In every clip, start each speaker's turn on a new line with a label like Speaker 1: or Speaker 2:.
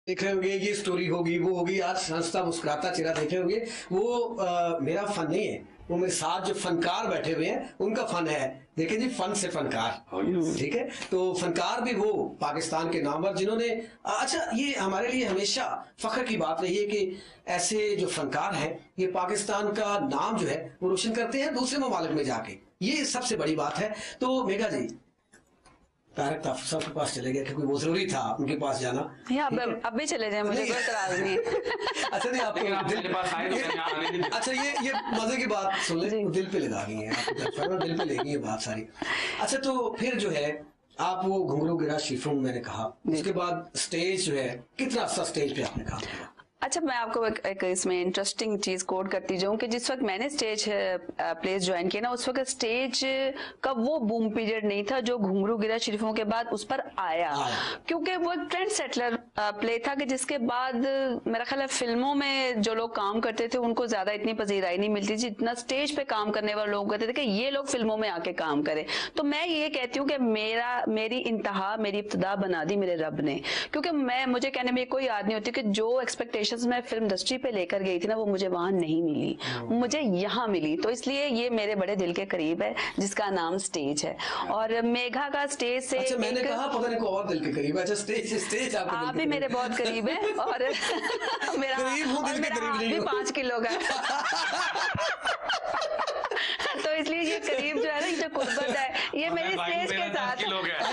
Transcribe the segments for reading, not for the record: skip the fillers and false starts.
Speaker 1: देख रहे होंगे, ये स्टोरी होगी, वो होगी, आज हंसता मुस्कुराता चेहरा देखे होंगे। वो मेरा फन नहीं है, वो मेरे साथ जो फनकार बैठे हुए हैं उनका फन है। देखिए जी, फन से फनकार, ठीक है। तो फनकार भी वो पाकिस्तान के नामवर जिन्होंने, अच्छा ये हमारे लिए हमेशा फख्र की बात रही है कि ऐसे जो फनकार हैं ये पाकिस्तान का नाम जो है वो रोशन करते हैं दूसरे ममालिक में जाके, ये सबसे बड़ी बात है। तो मेघा जी, तारक ताफूसा साहब के पास चले गए क्योंकि वो जरूरी था उनके पास जाना।
Speaker 2: अब भी चले जाए, मुझे कोई इतराज नहीं है।
Speaker 1: अच्छा नहीं, आपको दिल पास आए तो अच्छा ये मजे की बात सुन ले, दिल पे लगा गई है आप, दिल पे लगी है बात सारी। अच्छा तो फिर जो है आप वो घुंघरू गिरा शिफों मैंने कहा, उसके बाद स्टेज जो है कितना अच्छा स्टेज पे आपने काम किया।
Speaker 2: अच्छा, मैं आपको एक इसमें इंटरेस्टिंग चीज कोड करती जाऊं कि जिस वक्त मैंने स्टेज प्लेस ज्वाइन किया ना, उस वक्त स्टेज का वो बूम पीरियड नहीं था जो घुंघरू गिरा शरीफों के बाद उस पर आया, क्योंकि वो एक ट्रेंड सेटलर प्ले था कि जिसके बाद मेरा ख्याल है फिल्मों में जो लोग काम करते थे उनको ज्यादा इतनी पजीराई नहीं मिलती थी जितना स्टेज पे काम करने वाले लोग कहते थे कि ये लोग फिल्मों में आके काम करें। तो मैं ये कहती हूँ कि मेरी इंतहा, मेरी इब्तिदा बना दी मेरे रब ने, क्योंकि मुझे कहने में कोई याद नहीं होती कि जो एक्सपेक्टेशन मैं फिल्म इंडस्ट्री पे लेकर गई थी ना, वो मुझे वहां नहीं मिली, मुझे यहाँ मिली। तो इसलिए ये मेरे बड़े दिल के करीब है, जिसका नाम स्टेज है। और मेघा का स्टेज से,
Speaker 1: अच्छा मैंने कहा पता नहीं को और दिल के करीब है। अच्छा स्टेज
Speaker 2: आप भी मेरे बहुत करीब है, और मेरा हाथ भी 5 किलो का तो इसलिए ये करीब जो है ना, जो कुर्बत है ये मेरी स्टेज के साथ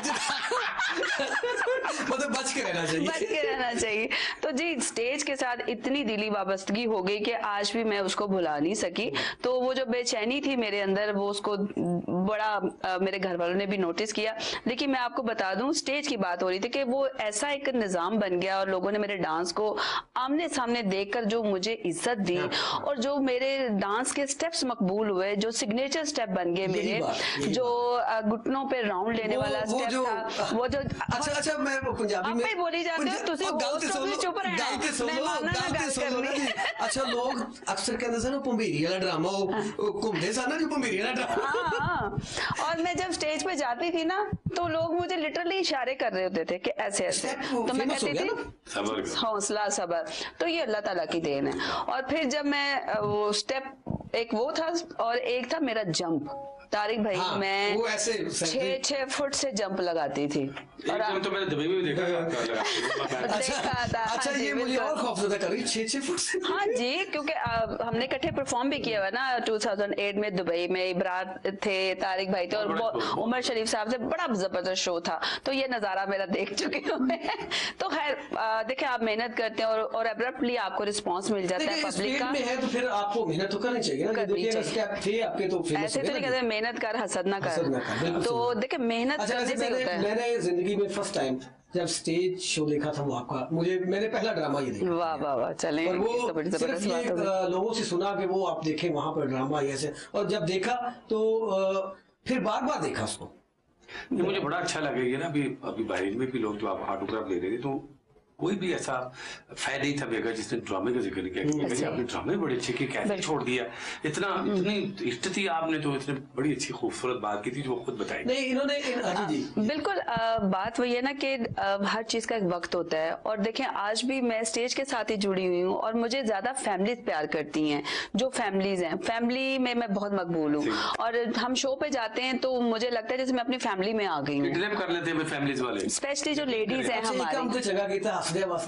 Speaker 1: मतलब बच के रहना चाहिए।
Speaker 2: तो जी स्टेज के साथ इतनी दिली वाबस्तगी हो गई कि आज भी मैं उसको भुला नहीं सकी। तो वो जो बेचैनी थी मेरे अंदर, वो उसको बड़ा मेरे घर वालों ने भी नोटिस किया। लेकिन मैं आपको बता दूं, स्टेज की बात हो रही थी कि वो ऐसा एक निजाम बन गया और लोगों ने मेरे डांस को आमने सामने देखकर जो मुझे इज्जत दी और जो मेरे डांस के स्टेप्स मकबूल हुए, जो सिग्नेचर स्टेप बन गए मेरे, जो घुटनों पे राउंड लेने वाला स्टेप था, वो जो
Speaker 1: अच्छा मैं पंजाबी में
Speaker 2: बोली जाते हो चुप रहना।
Speaker 1: अच्छा लोग अक्सर कहते थे ना भंबीरी वाला ड्रामा, घूमते सन ना जो भंबीरी वाला ड्रामा।
Speaker 2: और मैं जब स्टेज पे जाती थी ना, तो लोग मुझे लिटरली इशारे कर रहे होते थे कि ऐसे ऐसे, तो मैं कहती थी हौसला सबर, तो ये अल्लाह ताला की देन है। और फिर जब मैं वो स्टेप, एक वो था और एक था मेरा जंप, तारिक भाई, मैं
Speaker 1: वो ऐसे
Speaker 2: 6 फुट से जंप लगाती थी।
Speaker 3: और तो मैंने दुबई में भी देखा
Speaker 2: था।
Speaker 1: अच्छा ये मुझे और खौफजदा कर रही, 6 फुट से।
Speaker 2: हाँ जी, क्योंकि हमने इकट्ठे परफॉर्म भी किया हुआ ना 2008 में दुबई में। इब्रार थे, तारिक भाई थे और उमर शरीफ साहब से, बड़ा जबरदस्त शो था। तो ये नजारा मेरा देख चुके हुए हैं। तो खैर देखिए, आप मेहनत करते हैं और एब्रप्टली आपको रिस्पॉन्स मिल जाता है पब्लिक का,
Speaker 1: है तो फिर आपको मेहनत तो करनी चाहिए ना।
Speaker 2: ऐसे तो नहीं कहते मेहनत कर हसद ना कर। तो देखिए मेहनत करने से होता है।
Speaker 1: मैंने जिंदगी में फर्स्ट टाइम जब स्टेज शो देखा था वो आपका, मैंने पहला ड्रामा ये देखा।
Speaker 2: वाह वाह वाह, चलें।
Speaker 1: और वो सिर्फ ये लोगों से सुना कि वो आप देखें वहां पर ड्रामा ऐसे, और जब देखा तो फिर बार बार देखा उसको।
Speaker 3: मुझे बड़ा अच्छा लगेगा ना। अभी बहरीन में भी लोग जो आप ऑटोग्राफ ले रहे थे, तो कोई भी ऐसा फैन नहीं था बेगा जिसने ड्रामे का जिक्र नहीं किया। आपने ड्रामे बड़े अच्छे किए, कैसे छोड़ दिया, इतनी इष्ट थी आपने, तो इतनी बड़ी अच्छी खूबसूरत बात की थी जो खुद बताई।
Speaker 1: नहीं इन्होंने
Speaker 2: बिल्कुल बात वही है ना कि हर चीज का एक वक्त होता है। और देखें, आज भी मैं स्टेज के साथ ही जुड़ी हुई हूँ और मुझे ज्यादा फैमिलीज प्यार करती हैं। जो फैमिलीज हैं, फैमिली में मैं बहुत मकबूल हूँ। और हम शो पे जाते हैं तो मुझे लगता है जैसे मैं अपनी फैमिली में आ गई हूँ।
Speaker 3: कर लेते हैं फैमिलीज वाले,
Speaker 2: स्पेशली जो लेडीज है हमारी।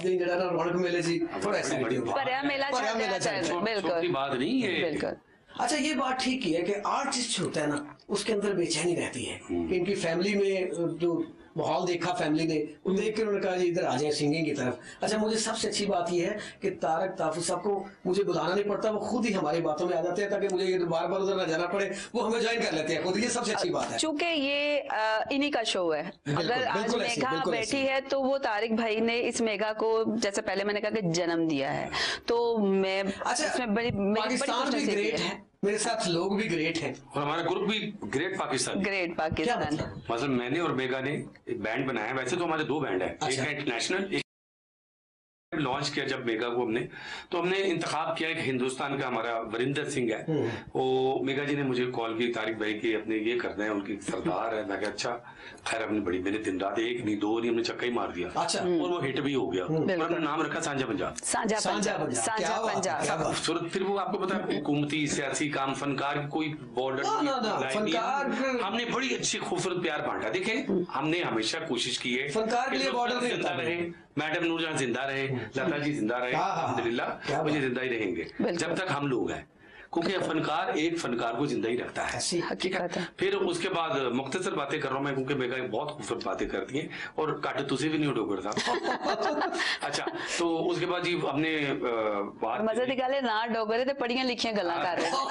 Speaker 2: बिल्कुल।
Speaker 1: अच्छा ये बात ठीक ही है कि आर्टिस्ट होता है ना, उसके अंदर बेचैनी रहती है कि इनकी फैमिली में जो माहौल देखा फैमिली ने, वो देख के उन्होंने कहा जी इधर आ जाए सिंगिंग की तरफ। अच्छा मुझे सबसे अच्छी बात यह है कि तारक ताफूसा साहब को मुझे बुलाना नहीं पड़ता, वो खुद ही हमारी बातों में आ जाते हैं ताकि मुझे बार बार उधर ना जाना पड़े, वो हमें ज्वाइन कर लेते हैं खुद। ये सबसे अच्छी बात है,
Speaker 2: चूंकि ये इन्हीं का शो है। अगर आज मेघा बैठी है तो वो तारिक भाई ने इस मेघा को, जैसे पहले मैंने कहा कि जन्म दिया है, तो मैं इसमें बड़ी
Speaker 1: ग्रेट है, मेरे साथ लोग भी ग्रेट हैं
Speaker 3: और हमारा ग्रुप भी ग्रेट पाकिस्तान। मतलब मैंने और बेगा ने एक बैंड बनाया। वैसे तो हमारे 2 बैंड है, एक है नेशनल, एक लॉन्च किया जब मेगा को हमने, तो हमने इंतखाब किया कि हिंदुस्तान का हमारा वरिंदर सिंह है, वो मेगा जी ने मुझे कॉल की, तारिक भाई की अपने ये करना है, उनकी सरदार है। मैं कहा अच्छा, खैर अपनी बड़ी मैंने दिन रात एक नहीं दो नहीं हमने चक्का ही मार दिया।
Speaker 1: अच्छा।
Speaker 3: और वो हिट भी हो गया, और हमने नाम रखा साझा पंजाब।
Speaker 2: साझा पंजाब।
Speaker 3: सूरत फिर वो आपको पता है हुकूमती सियासी काम, फनकार की कोई बॉर्डर
Speaker 1: फनकार
Speaker 3: हमने बड़ी अच्छी खूबसूरत प्यार बांटा। देखें हमने हमेशा कोशिश की है
Speaker 1: फनकार के लिए बॉर्डर नहीं
Speaker 3: जिंदा रहे, मैडम नूरजहां जिंदा रहे, लता जी जिंदा रहे, अल्हम्दुलिल्लाह मुझे जिंदा ही रहेंगे जब तक हम लोग हैं, क्योंकि फनकार एक फनकार को जिंदा ही रखता है। ठीक है। फिर उसके बाद मुख्तसर बातें कर रहा हूं मैं, क्योंकि मेगा बहुत खूबसूरत बातें करती हैं और काटे तुझे भी नहीं डोगर था। अच्छा, तो उसके बाद जी हमने बात
Speaker 2: मजे दी गल ना डोगरे ते पढ़ियां लिखियां गल्लां कर रहे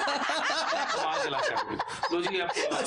Speaker 3: तो जी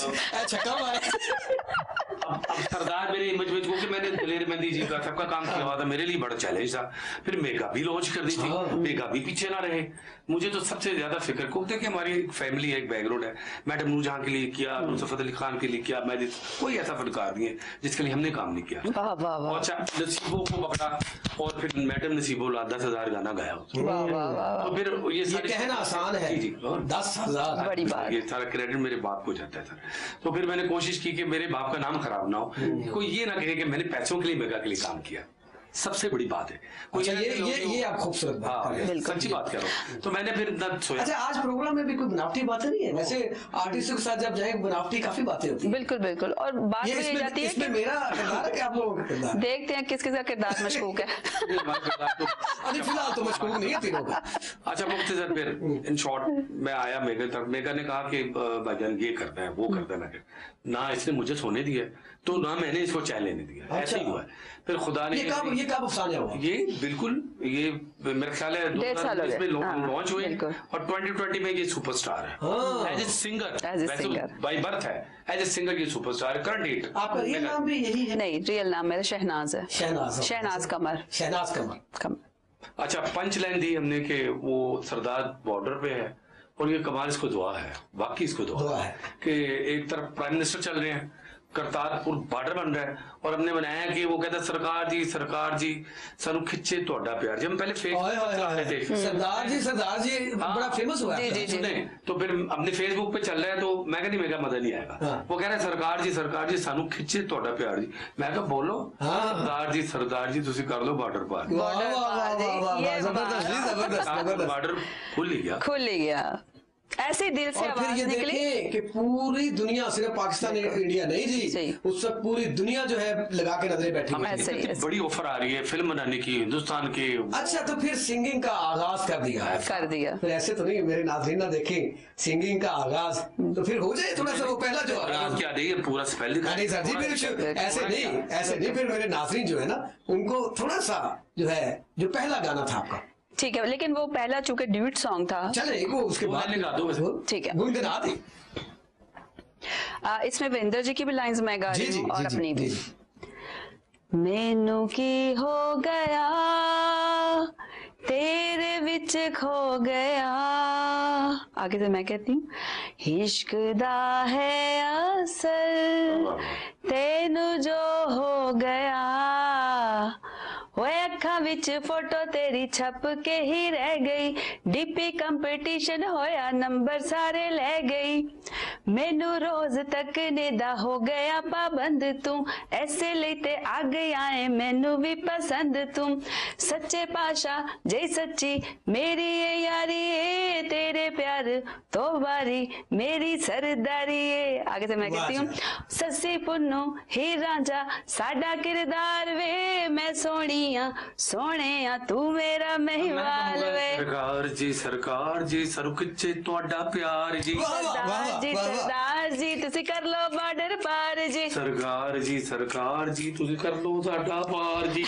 Speaker 3: अब सरदार मेरे इमेज में, क्योंकि मैंने दलेर मेहंदी जी का सबका काम किया हुआ था, मेरे लिए बड़ा चैलेंज था। फिर मेगा भी लॉन्च कर दी थी, मेगा भी पीछे ना रहे। मुझे तो सबसे ज्यादा फिक्र को कि हमारी एक फैमिली है, एक बैकग्राउंड है। मैडम नूरजहां के लिए किया, नुसरत अली खान के लिए किया, मैं कोई ऐसा फनकार नहीं है जिसके लिए हमने काम नहीं किया। अच्छा, नसीबों को पकड़ा और फिर मैडम नसीबो 10,000 गाना गाया। तो फिर ये
Speaker 1: कहना आसान है जी, 10,000
Speaker 2: बड़ी बात,
Speaker 3: ये सारा क्रेडिट मेरे बाप को जाता है सर। तो फिर मैंने कोशिश की कि मेरे बाप का नाम खराब ना हो, कोई ये ना कहे कि मैंने पैसों के लिए मेगा के लिए काम किया। सबसे बड़ी बात है।
Speaker 1: अच्छा, ये आप खूबसूरत बात कर रहे हैं,
Speaker 3: सच्ची बात कर रहा हूँ। तो मैंने फिर सोचा। अच्छा,
Speaker 1: आज प्रोग्राम में भी कोई बनावटी बातें नहीं है, वैसे आर्टिस्टों के साथ जब जाए बनावटी काफी बातें होती है।
Speaker 2: बिल्कुल बिल्कुल। और बात ये जाती है
Speaker 1: इसमें मेरा किरदार है कि आप लोगों का किरदार?
Speaker 2: देखते हैं किस किस का किरदार मशकूक है।
Speaker 1: अभी फिलहाल तो मशकूक नहीं है तीनों का।
Speaker 3: अच्छा, मुख्तसर फिर इन शॉर्ट मैं आया मेगा तक। मेगा ने कहा कि भाईजान ये करना है वो करना है। मैं ना इसने मुझे सोने दिया तो ना मैंने इसको चाय लेने दिया। ऐसा ही हुआ है। फिर खुदा ने
Speaker 1: ये कब अफसाना हुआ? ये
Speaker 3: बिल्कुल ये मेरे ख्याल है 2020 में लॉन्च हुए और 2020 में ये सुपरस्टार है as a singer, by birth है एज ए सिंगर ये सुपरस्टार। Current hit.
Speaker 1: आपका रियल नाम भी यही है?
Speaker 2: नहीं, रियल नाम मेरा शहनाज है। शहनाज कमर।
Speaker 3: अच्छा, पंच लाइन दी हमने कि वो सरदार बॉर्डर पे है और ये कमाल इसको दुआ है, वाकई इसको दुआ है कि एक तरफ प्राइम मिनिस्टर चल रहे हैं, करतारपुर बॉर्डर बन रहा है और हमने बनाया कि वो कहता सरकार जी सानू खिच्चे तोड़ा प्यार जी। हम पहले फेसबुक
Speaker 1: सरदार जी बड़ा फेमस हुआ है
Speaker 3: जी। तो फिर अपने फेसबुक पे चल रहा है, तो मैं कहती मेगा मजा नहीं आएगा। वो कह रहा है सरकार जी सानू खिच्चे तोड़ा प्यार जी। मैं कहा बोलो सरदार जी तुसी कर लो बॉर्डर पार। बॉर्डर खुल ही गया।
Speaker 2: ऐसे दिल से आवाज निकली
Speaker 1: कि पूरी दुनिया, सिर्फ पाकिस्तान इंडिया नहीं जी, उस वक्त पूरी दुनिया जो है लगा के नजरें बैठी
Speaker 3: है। बड़ी ऑफर आ रही है फिल्म बनाने की हिंदुस्तान की।
Speaker 1: अच्छा, तो फिर सिंगिंग का आगाज कर दिया। फिर ऐसे तो नहीं मेरे नाज़रीन ना देखें सिंगिंग का आगाज, तो फिर हो जाए थोड़ा सा वो पहला जो आगाज
Speaker 3: क्या नहीं है पूरा पहले।
Speaker 1: नहीं सर जी, फिर ऐसे नहीं फिर मेरे नाज़रीन जो है ना उनको थोड़ा सा जो है जो पहला गाना था आपका,
Speaker 2: ठीक है, लेकिन वो पहला चूंकि ड्यूट सॉन्ग था,
Speaker 1: चले वो उसके बाद
Speaker 3: गा दो।
Speaker 2: ठीक है,
Speaker 1: गुनगुना दी।
Speaker 2: इसमें वीरेंद्र जी की भी लाइंस मैं गा रही हूँ और अपनी भी। मैनू की हो गया तेरे विच खो गया, आगे से मैं कहती हूँ इश्क दा है असर तेनू जो हो गया, वो अखा विच फोटो तेरी छप के ही रह गई, डीपी कंपटीशन होया नंबर सारे ले गई, मैनू रोज तकने दा हो गया पाबंद तू, ऐसे लेते आ गया है मैनू भी पसंद तुम, सच्चे पाशा जय सच्ची मेरी ये यारी है, तेरे प्यार तो बारी मेरी सरदारी है। आगे से मैं कहती हूँ सस्सी पुन्नू ही रांझा साडा किरदार वे, मैं सोने तू मेरा महिवाल वे।
Speaker 3: सरकार जी सरू खिच्चे तुहाडा प्यार जी,
Speaker 2: सरदार जी तुसी कर लो बॉर्डर पार जी,
Speaker 3: सरकार जी तुसी कर लो साडा पार जी,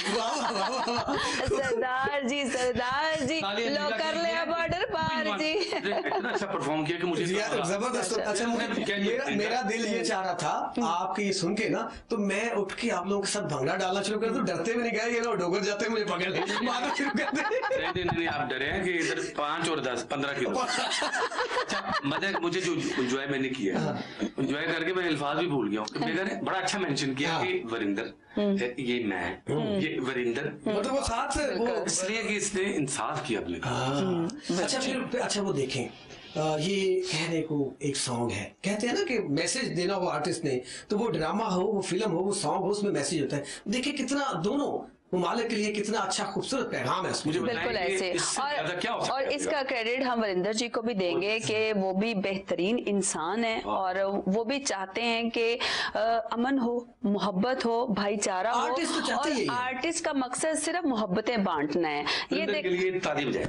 Speaker 2: सरदार जी लो कर लिया बॉर्डर पार जी।
Speaker 3: इतना अच्छा परफॉर्म किया कि मुझे
Speaker 1: जबरदस्त। अच्छा, मेरा दिल ये चाह रहा था आपके सुन के ना, तो मैं उठ के आप लोगों के साथ भंगड़ा डालना शुरू कर दूं, डरते भी नहीं गए ये लोग डोगर जाते मुझे पकड़ मारना शुरू कर दे।
Speaker 3: नहीं आप डरे हैं कि इधर 5 और 10 15 किलो। अच्छा, मुझे जो एंजॉय मैंने किया एंजॉय करके मैं अल्फाज भी भूल गया हूँ। मेगा ने बड़ा अच्छा मेंशन किया कि वरिंदर, ये मैं, ये वरिंदर,
Speaker 1: मतलब वो साथ से वो
Speaker 3: इसलिए कि इसने इंसाफ किया अपने।
Speaker 1: अच्छा फिर अच्छा वो देखें ये कहने को एक सॉन्ग है, कहते हैं ना कि मैसेज देना हो आर्टिस्ट ने, तो वो ड्रामा हो, वो फिल्म हो, वो सॉन्ग हो, उसमें मैसेज होता है। देखिए कितना दोनों ममालिक के लिए कितना अच्छा खूबसूरत पैगाम है उसमें।
Speaker 2: बिल्कुल ऐसे। और इसका क्रेडिट हम वरिंदर जी को भी देंगे कि वो भी बेहतरीन इंसान है और वो भी चाहते हैं कि अमन हो, मोहब्बत हो, भाईचारा हो। और आर्टिस्ट का मकसद सिर्फ मोहब्बतें बांटना है। ये
Speaker 3: के लिए तारीफ जाए।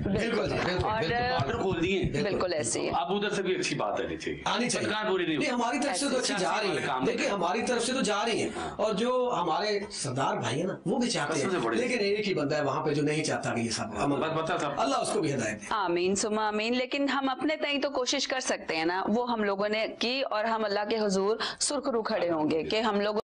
Speaker 2: बिल्कुल ऐसे।
Speaker 3: अब उधर से भी अच्छी बात आनी चाहिए,
Speaker 1: हमारी तरफ से तो अच्छी जा रही है। देखिए हमारी तरफ से तो जा रही है, और जो हमारे सरदार भाई है ना वो भी चाहते हैं, लेकिन एक ही बंदा है वहां पे जो नहीं चाहता कि ये सब अल्लाह उसको भी हिदायत दे।
Speaker 2: आमीन सुमा आमीन। लेकिन हम अपने तय तो कोशिश कर सकते हैं ना, वो हम लोगों ने की और हम अल्लाह के हुजूर सुरखरू खड़े होंगे कि हम लोग